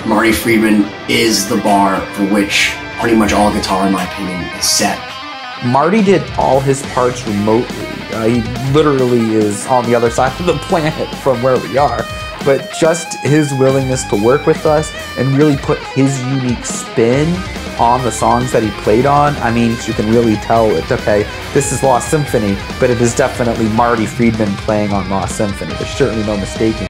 Marty Friedman is the bar for which pretty much all guitar, in my opinion, is set. Marty did all his parts remotely. He literally is on the other side of the planet from where we are. But just his willingness to work with us and really put his unique spin on the songs that he played on, I mean, you can really tell it's okay, this is Lost Symphony, but it is definitely Marty Friedman playing on Lost Symphony. There's certainly no mistaking.